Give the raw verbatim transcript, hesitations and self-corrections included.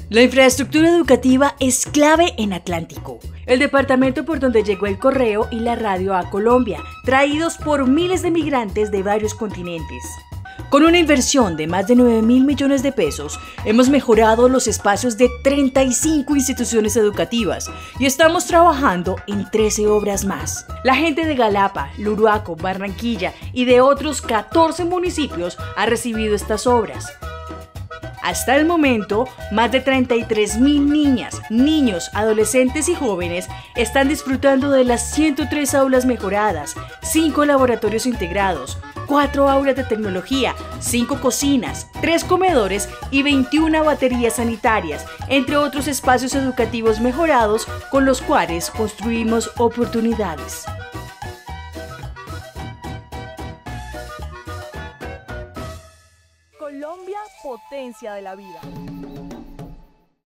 La infraestructura educativa es clave en Atlántico, el departamento por donde llegó el correo y la radio a Colombia, traídos por miles de migrantes de varios continentes. Con una inversión de más de nueve mil millones de pesos, hemos mejorado los espacios de treinta y cinco instituciones educativas y estamos trabajando en trece obras más. La gente de Galapa, Luruaco, Barranquilla y de otros catorce municipios ha recibido estas obras. Hasta el momento, más de treinta y tres mil niñas, niños, adolescentes y jóvenes están disfrutando de las ciento tres aulas mejoradas, cinco laboratorios integrados, cuatro aulas de tecnología, cinco cocinas, tres comedores y veintiuna baterías sanitarias, entre otros espacios educativos mejorados con los cuales construimos oportunidades. Colombia, potencia de la vida.